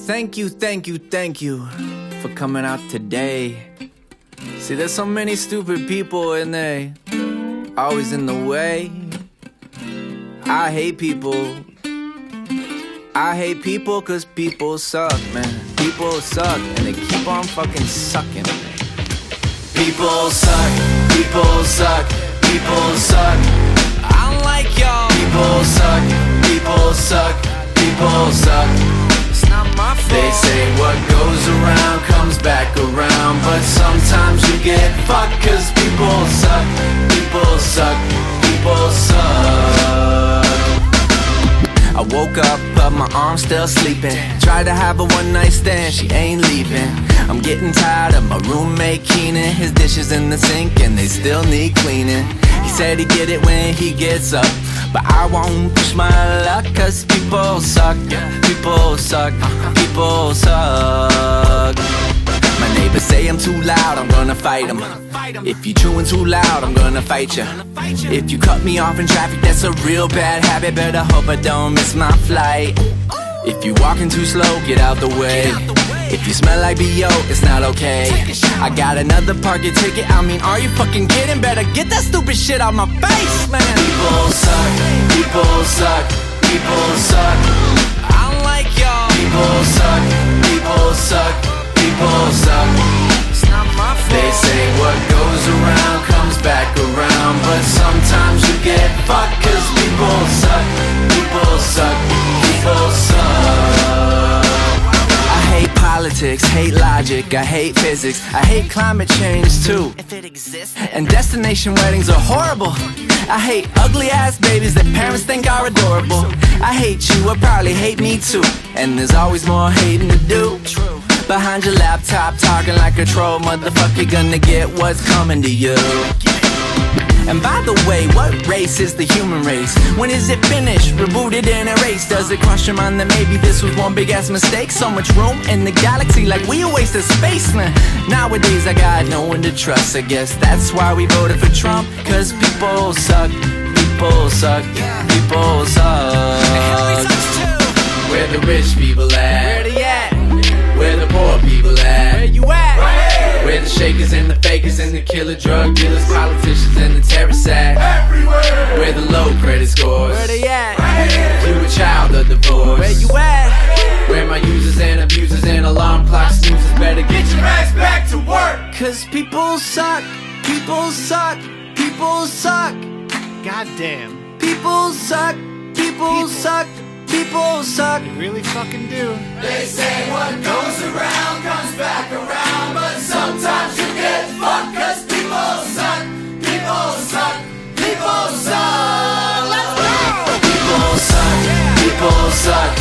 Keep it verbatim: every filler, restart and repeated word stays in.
Thank you, thank you, thank you for coming out today. See, there's so many stupid people and they always in the way. I hate people. I hate people cause people suck, man. People suck and they keep on fucking sucking. People suck, people suck, people suck. I don't like y'all. People suck, people suck, people suck. It's not my fault. They say what goes around comes back around, but sometimes you get fucked cause people suck, people suck, people suck. I woke up, but my arm's still sleeping. Tried to have a one night stand, she ain't leaving. I'm getting tired of my roommate Keenan. His dishes in the sink and they still need cleaning. He said he'd get it when he gets up, but I won't push my luck cause people suck, people suck, people suck. My neighbors say I'm too loud, I'm gonna fight them. If you chewing too loud, I'm gonna fight you. If you cut me off in traffic, that's a real bad habit. Better hope I don't miss my flight. If you walking too slow, get out the way. If you smell like B O, it's not okay. I got another parking ticket, I mean, are you fucking kidding? Better get that stupid shit out my face, man. People suck, people suck, people suck. I don't like y'all. People suck, people suck, people suck. It's not my fault. They say what goes around comes back around, but sometimes you get fucked cause people suck, people suck, people suck. I hate politics, hate logic, I hate physics, I hate climate change too, if it exists. And destination weddings are horrible. I hate ugly ass babies that parents think are adorable. I hate you, I probably hate me too, and there's always more hating to do. Behind your laptop, talking like a troll, motherfucker, gonna get what's coming to you. And by the way, what race is the human race? When is it finished, rebooted and erased? Does it cross your mind that maybe this was one big ass mistake? So much room in the galaxy, like we a waste of space, man. Nowadays I got no one to trust, I guess that's why we voted for Trump. Cause people suck, people suck, people suck. Where the rich people at? Where they at? Where the poor people at? Where you at? Right. Where the shakers and the fakers and the killer drug dealers, politicians and the terrorists at? Everywhere. Where the low credit scores? Where they at? Right. If you a child of divorce, where you at? Where my users and abusers and alarm clock snoozers, better get your ass back to work. Cause people suck, people suck, people suck. Goddamn. People suck, people, people. suck. People suck. They really fucking do. They say what goes around comes back around, but sometimes you get fucked cause people suck, people suck, people suck. Let's go! People suck, people suck,